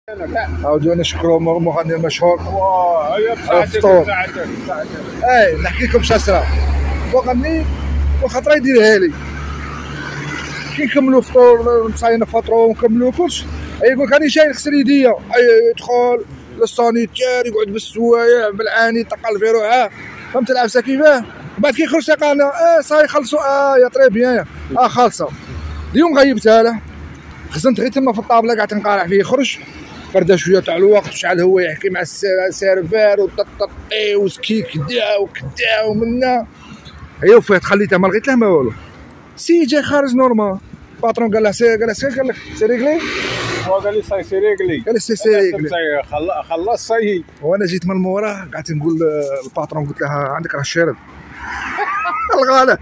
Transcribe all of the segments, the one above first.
عاودوا نشكروا المغني المشهور. هي الفطور. نحكي لكم شاسره مغني وخاطر يديرها لي كي نكملوا فطور نصاينا فطروا ونكملوا كلشي يقول لك راني جاي نغسل يديا يدخل للسانيتير يقعد بالسوايع بالعاني تقل في روحه فهمت العبسه كيفاه بعد كي يخرج قالنا صاي خلصوا يا طري بيان خالصه اليوم غيبتها له خزنت غير تما في الطابله قعدت نقارع فيه يخرج بردا شويه تاع الوقت شحال هو يحكي مع السيرفير وطططي وسكي كدا وكدا ومنا هي وفات خليته ما لقيت له ما والو سي جا خارج نورمال الباترون قال له قال له سي ريغلي هو قال لي سي ريغلي قال لي سي ريغلي خلص سي وانا جيت من موراه قعدت نقول الباترون قلت لها عندك راه الشارب الغاله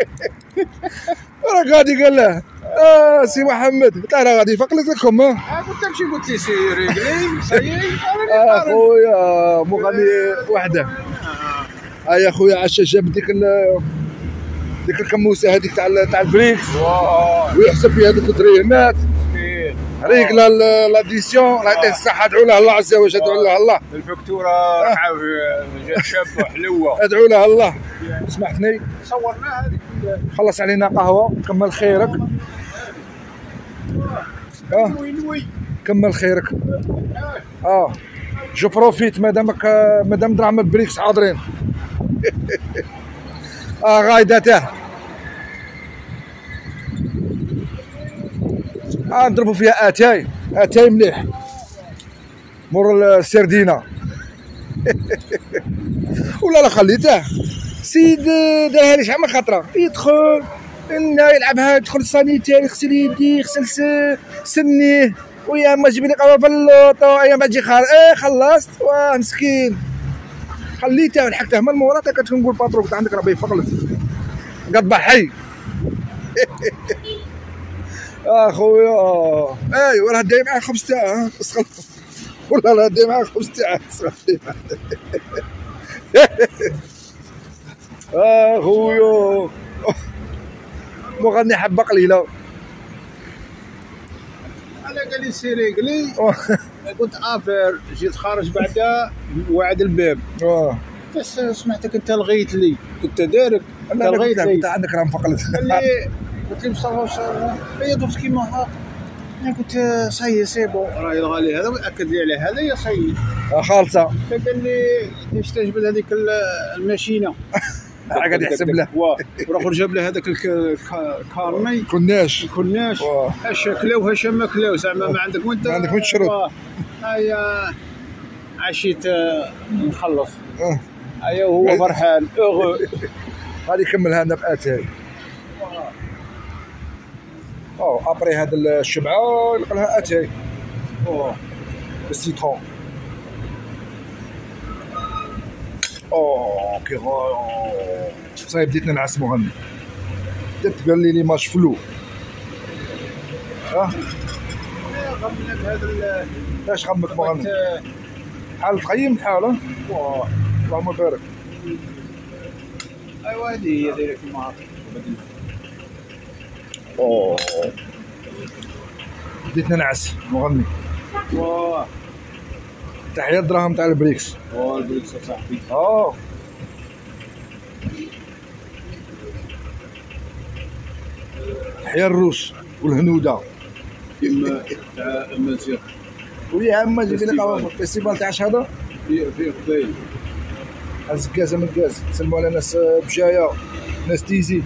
راه غادي قال له سي محمد قلت له راه غادي فقلت لكم قلت ماشي قلت لي سي ريغلي سي خويا مغني وحده يا خويا عاش جاب ديك الكموسه هذيك تاع البريكس ويحسب فيها هذوك الدريهمات ريقلا لاديسيون الله يعطيه الصحه ادعوا له الله عز وجل ادعوا له الله الفكتوره جات شابه حلوه ادعوا له الله سمحتني صورناها هذيك خلص علينا قهوه كمل خيرك كمل خيرك جو بروفيت مادام دراهم البريكس حاضرين غايدته نضربوا فيها اتاي مليح مور السردينه ولا لا خليته سيد داير شحال من خطره يدخل يلعبها يدخل السانيتير يغسل يديه يغسل سنيه ويا ما تجيب لي قهوه في اللوطو يا ما تجي خلصت مسكين خليته ولحقته من موراته كتنقول باترو كنت عندك ربي فقلت قطبه حي خويا ايوا راه داي معاه خبز تاعه ولا راه داي معاه خبز تاعه خويا مغني حبه قليله انا قال لي سي ريغلي قلت افير جيت خارج بعدا وعد الباب بس سمعتك انت لغيت لي كنت دارك انت لغيت لي انت عندك راه مفقلت قلت لي مصطفى هي دوز كيما هاك انا قلت سي بون راه يلغى لي هذا واكد لي على هذا يا سي خالصه قال لي نستجبد هذيك الماشينه قاعد يحسب له وراح جاب له هذاك الكارني كناش هاش كلاو هاش ما كلاو زعما ما عندك وانت ما عندك وين تشرب هيا عشيت نخلص هيا وهو فرحان غادي يكمل هذا باتاي ابري هذا الشبعه يلقى لها اتاي بالسيترون كي صايب بديت ننعس مغني بدات قال لي ماتش فلو غمنا بهذا اش غمك مغني حال تقيم الحاله اللهم بارك ايوا هذه هي دايره كيما هاك بديت ننعس مغني تحية الدراهم تاع البريكس البريكس صاحبي تحية الروس والهنودة تاع المزيغ ويا عما جيب لي قهوة في الفيستيفال تاع شهادة في قبيل الزكازة من الكاز نسلموا على ناس بجاية ناس تيزي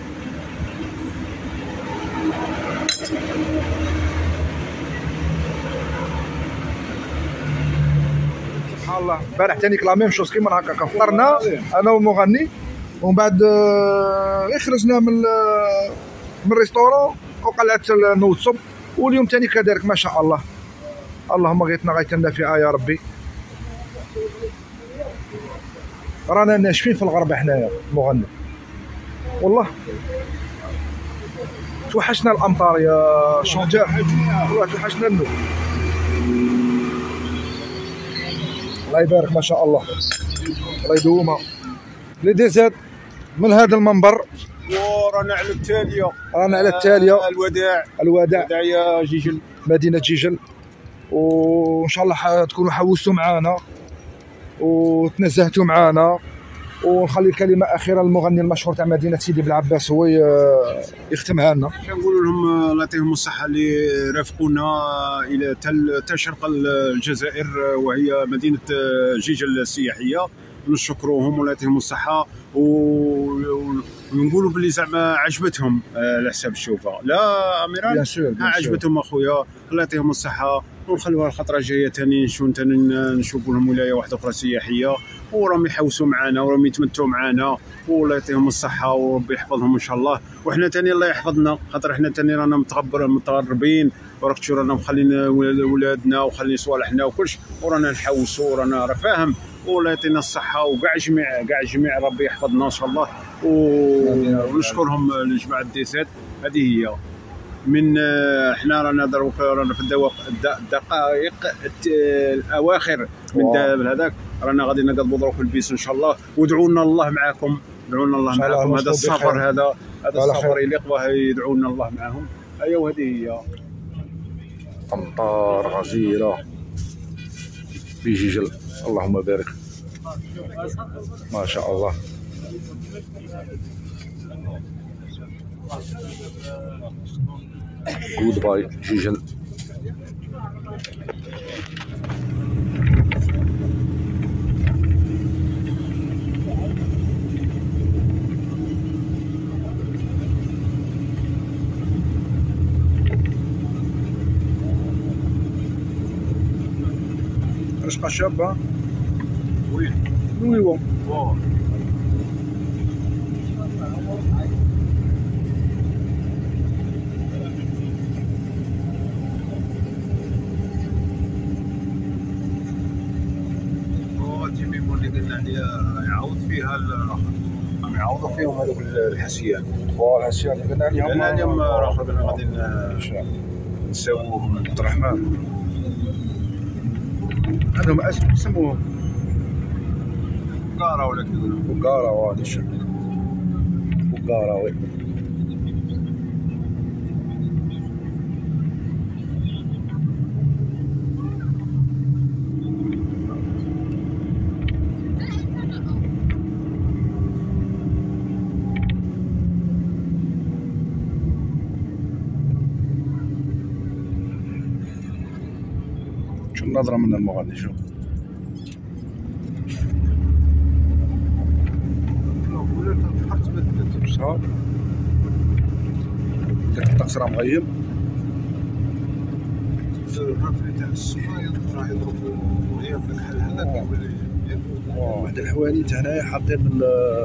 سبحان الله البارح ثاني لا ميم شوز كيما هكا فطرنا انا والمغني ومن بعد خرجنا من الريستورون وقلعت نوصب واليوم ثاني كذلك ما شاء الله اللهم غيتنا غيتنا فيها يا ربي رانا ناشفين في الغربه حنايا مغني والله توحشنا الامطار يا شونتور والله توحشنا النور الله يبارك ما شاء الله الله يدومها لي ديزاد من هذا المنبر ورانا على التاليه رانا على التاليه الوداع الوداع يا جيجل مدينه جيجل وان شاء الله تكونوا حوستوا معنا وتنزهتوا معنا. ونخلي الكلمه اخيره للمغني المشهور تاع مدينه سيدي بلعباس هو يختمها لنا. كنقول لهم الله يعطيهم الصحه اللي رافقونا الى تل شرق الجزائر وهي مدينه جيجل السياحيه، نشكروهم والله يعطيهم الصحه ونقولوا باللي زعما عجبتهم على حساب الشوفه. لا اميران عجبتهم اخويا، الله يعطيهم الصحه ونخلوها الخطره الجايه ثاني نشوفوا لهم ولايه واحده اخرى سياحيه وراهم يحوسوا معنا وراهم يتمتعوا معنا والله يعطيهم الصحه وربي يحفظهم ان شاء الله. وحنا ثاني الله يحفظنا خاطر حنا ثاني رانا متغربين وراك تشوف رانا مخلين ولادنا وخلين صوالحنا وكلش ورانا نحوسوا ورانا راه فاهم والله يعطينا الصحه وكاع جميع ربي يحفظنا ان شاء الله. ونشكرهم لجماعه ديسات. هذه هي من حنا رانا دروك رانا في الدقائق الاواخر من هذاك رانا غادي نقضوا دروك البيس ان شاء الله. ودعونا الله معكم، دعونا الله معكم. هذا السفر هذا السفر يليق واه يدعونا الله معهم. ايوا هذه هي امطار غزيره في جيجل، اللهم بارك ما شاء الله. جود باي جيجل. رشقة شابة وين؟ ويوا اللي قلنا عليها يعاود فيها يعاودوا فيهم هذوك الحسيان. الحسيان اللي قلنا عليهم راه غادي نساووهم عبد الرحمن. عندهم اسم يسموهم بقاره ولا كذا بقاره. وهذا الشكل بقاره وي شو النظرة من المغني. شوف داك الطقس راه مغيب. الرفل تاع السماء راه يضرب غير بحال هذاك. واحد الحوانيت هنايا حاطين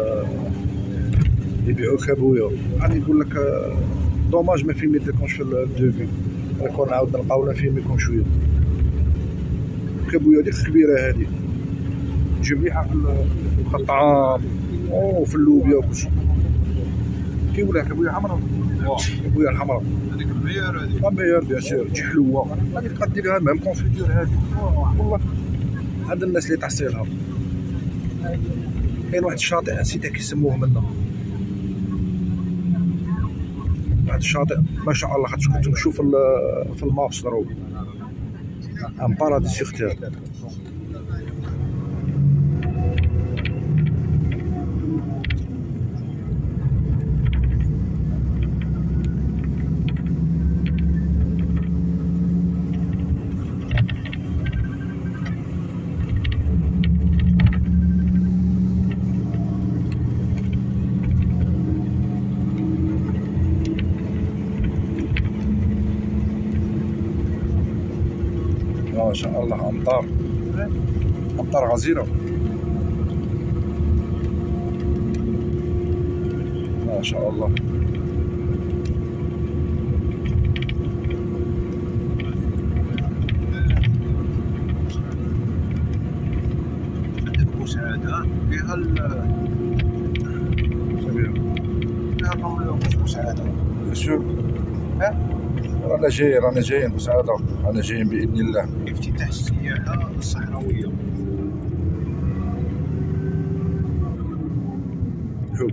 يبيعوا الكابويا. غادي نقول لك دوماج ما فيلميتلكمش في الدوبي، نكون عاود نلقاو نفيلميكم شويه. الكابويا ديك الكبيره هذه تجيب ريحه في الطعام وفي اللوبيا وكلشي. كيقولها كابويا حمراء. كابويا الحمراء هذيك الميار. هذيك الميار بيان سور تجي حلوه. هذيك تقدر ديرها ميم كونفيتور هذه والله. هاد الناس اللي تعصيلها. كاين واحد الشاطئ نسيت كيسموه منا، واحد الشاطئ ما شاء الله خاطر كنت نشوف في المابس دروك ان باراديس سيغ تير. ما شاء الله أمطار غزيرة ما شاء الله. عندك مساعدة فيها الرمل مساعدة. شوف رانا جايين مساعدة، رانا جايين بإذن الله. افتتاح السياحة الصحراوية. حوت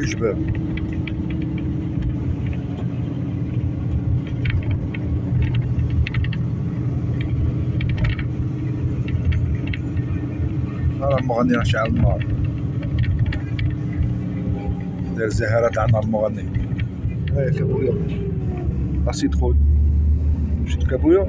الجبال. راه المغني راه شعل النار، داير زهرات عن المغني. هاي كابويا راسي دخول مشيت كابويا.